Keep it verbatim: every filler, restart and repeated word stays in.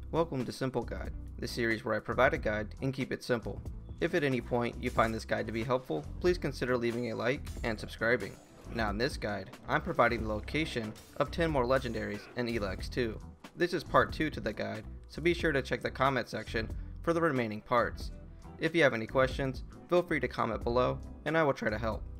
Welcome to Simple Guide, the series where I provide a guide and keep it simple. If at any point you find this guide to be helpful, please consider leaving a like and subscribing. Now in this guide, I'm providing the location of ten more legendaries in Elex two. This is part two to the guide, so be sure to check the comment section for the remaining parts. If you have any questions, feel free to comment below and I will try to help.